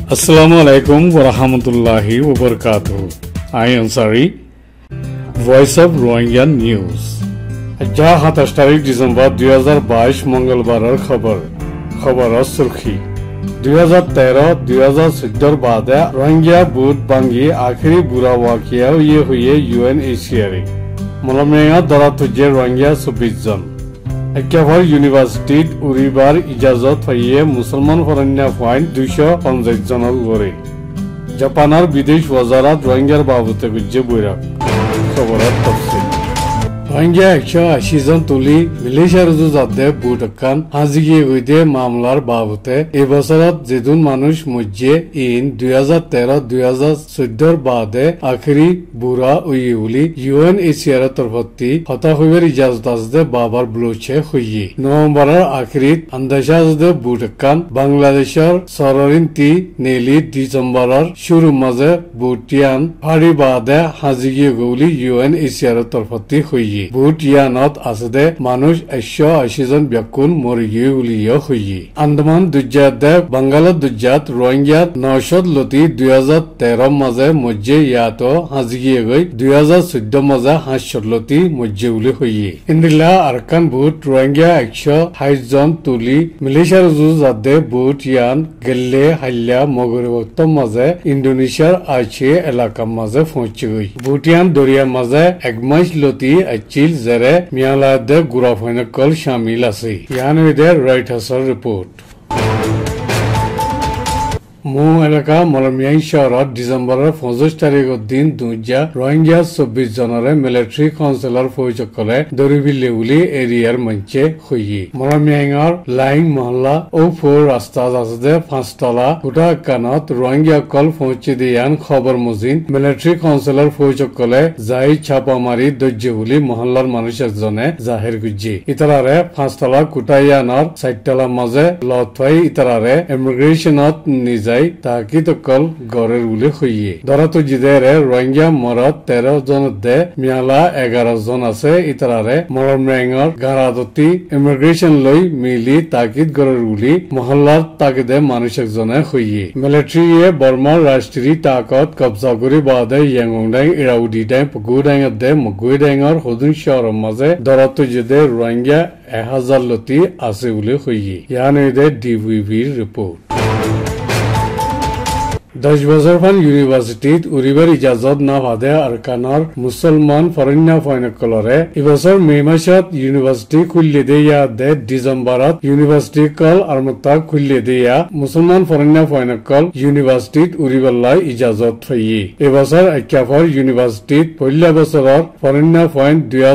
Assalamualaikum warahmatullahi wabarakatuh. I am Ansari, Voice of Rohingya News. आज 27 December 2022 मंगलवार खबर सुर्खी 2013-2014 बाद रोहिंग्या बूट बांगी आखिरी बुरा वाकया ये हुए UNHCR मलमेगा दरा तुझे रोहिंग्या 26 जन एकेबार यूनिवर्सिटी उरिबार इजाजत हुए मुसलमान फरन्या फाइन 250 जनर लड़े जापानार विदेश वजारत रोहिंग्यार बाबते गुज्जे बुराक खबर तफसील रोहिंग्या 180 जन तुली मिलिशिया रुजु जादे बुटकान हाजिगे गयदे मामलार बाबते এবছরত যেদুন মানুষ মজ্জে ইন 2013-2014 বাদে আখরি বুড়া উইউলি UNHCR তরফতি হতা হইবার ইজাজত আসদে বাবার ব্লুচে হইয়ে নভেম্বরের আখরিত আন্দাজাজদে বুটকান বাংলাদেশের সররিনতি নেলি ডিসেম্বরের শুরু মাঝে বুটিয়ান ফাড়ি বাদে হাজিগে গৌলি UNHCR তরফতি হইয়ে বুটিয়ানত আসদে মানুষ 180 জন ব্যকুন মরিগে উলিয় হইয়ে আন্দামান দুজাদে বাঙ্গালত দুজাত রোহিঙ্গা 900 লতি 2013 মাঝে মজ্জে ইয়াতো হাজিয়ে গই 2014 মাঝে 500 লতি মজ্জে উলি হইয়ে ইন্দিলা আরকান বুট রোহিঙ্গা 160 জন তুলি মিলিশিয়ার জুজাদে বুট ইয়ান গেল্লে হাল্লা মগরবত মাঝে ইন্দোনেশিয়ার আছে এলাকা মাঝে পৌঁছে গই বুটিয়ান দরিয়া মাঝে একমাস লতি চিল জেরে মিয়ালাদে গুরাফাইনে কল শামিল আছে ইয়ানউদে রাইটার্সৰ রিপোর্ট মু এলাকা মলমিয়াই শহরত ডিসেম্বরের 25 তারিখের দিন দুজা রোহিঙ্গা 24 জনরে মিলিটারি কাউন্সিলর ফৌজকলে দরিবিলে উলি এরিয়ার মঞ্চে হইয়ে মলমিয়াইর লাইং মহল্লা ও ফোর রাস্তা আছে পাঁচতলা উঠা কানত রোহিঙ্গা কল পৌঁছে দিয়ান খবর মুজিন মিলিটারি কাউন্সিলর ফৌজকলে যাই ছাপা মারি দজ্জে উলি মহল্লার মানুষ একজনে জাহির গুজি ইতারারে পাঁচতলা কুটাইয়ানর 4তলা মাঝে লথই ইতারারে ইমিগ্রেশনত নিজাই তাকি তো কল গরের উলে হইয়ে ধরা তো জিদেরে রোহিঙ্গা মরদ 13 জন দে মিয়ালা 11 জন আছে ইতারারে মরমরেঙ্গর গারাদতি ইমিগ্রেশন লই মিলি তাকিদ গরের উলি মহল্লার তাকিদে মানুষ একজনে হইয়ে মিলিটারিয়ে বর্মার রাষ্ট্রীয় তাকত কবজা করি বাদে ইয়াংডাং ইরাউডিডাং পগুডাং দে মগুইডাংর হদুন শহর মাঝে ধরা তো জিদে রোহিঙ্গা 1000 লতি আছে উলে হইয়ে ইয়ানউদে ডিভিভির রিপোর্ট 10 বছর ফান ইউনিভার্সিটিত উরিবার ইজাজত না ভাদে আরকানর মুসলমান ফরেন্না ফাইনকলরে এবছর মে মাসত ইউনিভার্সিটি খুললে দেয়া দে ডিসেম্বরত ইউনিভার্সিটি কল আরমতা খুললে দেয়া মুসলমান ফরেন্না ফাইনকল ইউনিভার্সিটিত উরিবাল্লাই ইজাজত হইয়ে এবছর একাফর ইউনিভার্সিটিত পয়লা বছরর ফরেন্না ফাইন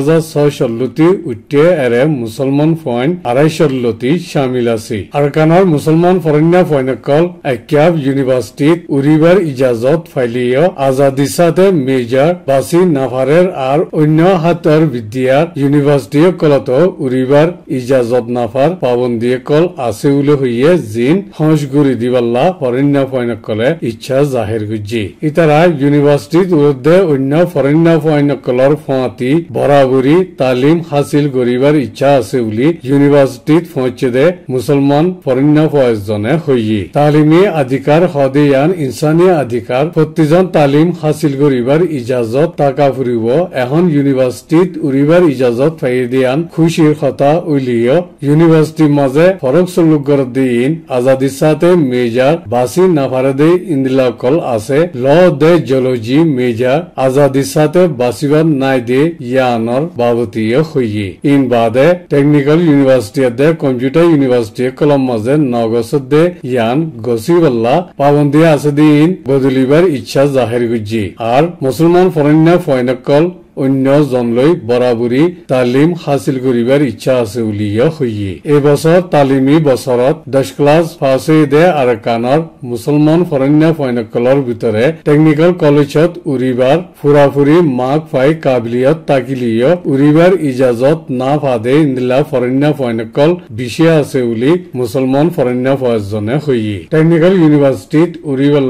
2006 লতি উঠে এরে মুসলমান ফাইন 250 লতি শামিল আছে আরকানর মুসলমান ফরেন্না ফাইনকল একাফ ইউনিভার্সিটিত উরিবার ইজাজত ফাইলিও আজাদি সাথে মেজর বাসি নাফারের আর অন্য হাতর বিদ্যার ইউনিভার্সিটি কলত উরিবার ইজাজত নাফার পাবন্দি কল আছে উলে হইয়ে জিন হংসগুরি দিবাল্লা ফরেন্না ফাইনকলে ইচ্ছা জাহির গুজি ইতারা ইউনিভার্সিটিত উর্দে অন্য ফরেন্না ফাইনকলর ফাঁতি বরাবরি তালিম হাসিল করিবার ইচ্ছা আছে উলি ইউনিভার্সিটিত পৌঁছে দে মুসলমান ফরেন্না ফয়েজনে হইয়ে তালিমি অধিকার হদিয়ান ইনসানি অধিকার প্রতিজন তালিম হাসিল করিবার ইজাজত টাকা ফুরিব এখন ইউনিভার্সিটিত উরিবার ইজাজত পাই দিয়ান খুশির কথা উলিও ইউনিভার্সিটির মাঝে ফরক সলুক করে দিন আজাদি সাথে মেজর বাসি নাফারদে ইন্দিলা কল আছে ল দে জিওলজি মেজর আজাদি সাথে বাসিবার নাই দে ইয়ানর বাবতীয় হইয়ে ইন বাদে টেকনিক্যাল ইউনিভার্সিটি দে কম্পিউটার ইউনিভার্সিটি কলম মাঝে নগসদ দে ইয়ান গসিবাল্লা পাবন্দি আছে দিন বদলিবার ইচ্ছা জাহির গুজি আর মুসলমান ফরেন্না ফাইনকল অন্য জনলৈ বরাবরি তালিম হাসিল করিবার ইচ্ছা আছে উলিয়া হইয়ে এবছর তালিমি বছরত 10 ক্লাস পাসে দে আরকানর মুসলমান ফরেন্না ফাইনকলর ভিতরে টেকনিক্যাল কলেজত উরিবার ফুরাফুরি মাক ফাই কাবিলিয়ত তাকিলিয় উরিবার ইজাজত না ফাদে ইন্দিলা ফরেন্না ফাইনকল বিষয় আছে উলি মুসলমান ফরেন্না ফাইজনে হইয়ে টেকনিক্যাল ইউনিভার্সিটিত উরিবাল্লা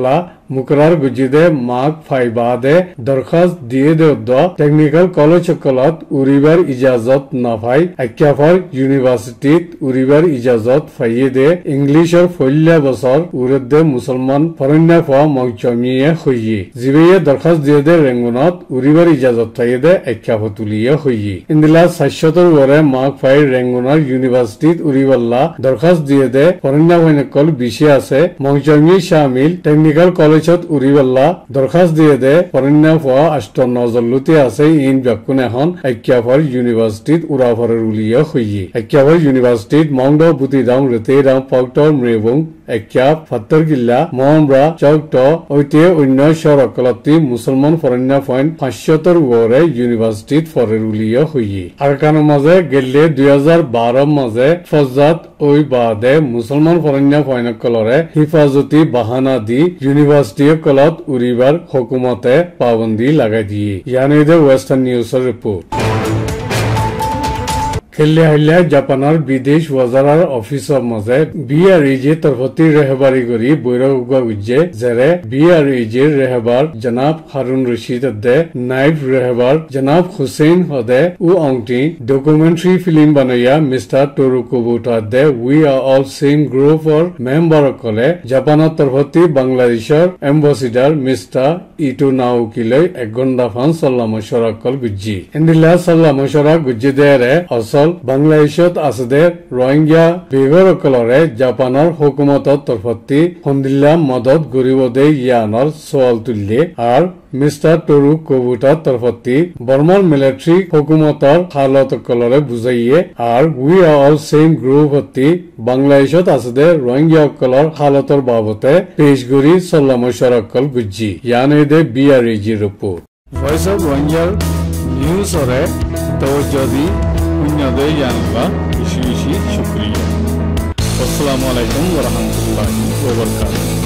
মুকরার গুজিদে মাক ফাইবাদে দরখাস্ত দিয়ে দেউদ্দ টেকনিক্যাল কলেজ কলত উরিবার ইজাজত নাফাই আক্যাফর ইউনিভার্সিটিত উরিবার ইজাজত ফাইয়ে দে ইংলিশর ফল্লা বছর উরদ্দে মুসলমান ফরন্যা ফা মংচমিয়ে হইয়ে জিবেয়ে দরখাস্ত দিয়ে দে রেঙ্গুনত উরিবার ইজাজত ফাইয়ে দে আক্যাফতুলিয়ে হইয়ে ইন্দিলা 700 ওরে মাক ফাই রেঙ্গুনার ইউনিভার্সিটিত উরিবাল্লা দরখাস্ত দিয়ে দে ফরন্যা ফয়নকল বিশে আছে মংচমি শামিল টেকনিক্যাল কলেজত উরিবাল্লা দরখাস্ত দিয়ে দে ফরন্যা ফা 58 লুতে আছে ইন ব্যাকুন এখন আক্যাফর ইউনিভার্সিটিত উরাফরের উলিয়া হইয়ে আক্যাফর ইউনিভার্সিটিত মংড বুতিদাং রেতেদাং পক্টর মৃবং আক্যাফ ফাত্তর গিল্লা মহমরা চৌকট ওইতে অন্য সরকলতি মুসলমান ফরন্যা ফয়েন 500 ওরে ইউনিভার্সিটিত ফরের উলিয়া হইয়ে আরকানের মাঝে গেলে 2012 মাঝে ফজাত ওই বাদে মুসলমান ফরন্যা ফয়নকলরে হিফাজতি বাহানা দি ইউনিভার্সিটি কলত উরিবার হুকুমতে পাবন্দি লাগাই দিয়ে ইয়ানি দে ওয়েস্টার্ন নিউজের রিপোর্ট খেললে হাইলে জাপানের বিদেশ ওয়াজারার অফিসর মাঝে বিআরইজে তরফতি রেহবারি করি বৈরগুয়া উজ্জে জেরে বিআরইজের রেহবার জনাব হারুন রশিদ দে নাইব রেহবার জনাব হুসেন হদে উ অংটি ডকুমেন্টারি ফিল্ম বানাইয়া মিস্টার টরু কবুটা দে we are all same group অর মেম্বার কলে জাপানের তরফতি বাংলাদেশের এম্বাসিডার মিস্টার ইটো নাউকিলৈ 1 ঘণ্টা ফান সাল্লা মশরা কল গুজ্জি ইন্দিলা সাল্লা মশরা গুজ্জি দেরে অসল বাংলাদেশত আছে রোহিঙ্গা বেগরকলরে জাপানৰ হুকুমতৰ তৰফতি সন্দিল্লা মদত গৰিবদে ইয়ানৰ সওয়াল তুললে আৰু মিস্টার টরু কবুটার তরফতি বর্মার মিলিটারি হুকুমতর হালতকলরে বুঝাইয়ে আর we are all same group হতি বাংলাদেশত আছে রোহিঙ্গা কলর হালতর বাবতে পেশগুড়ি সাল্লা মশারকল গুজ্জি ইয়ানে দে বিআরইজি রিপোর্ট ভয়েস অফ রোহিঙ্গার নিউজরে তওজ্জদি পুণ্যদে জানবা বেশি বেশি শুকরিয়া। আসসালামু আলাইকুম ওয়া রাহমাতুল্লাহি ওয়া বারাকাতুহু।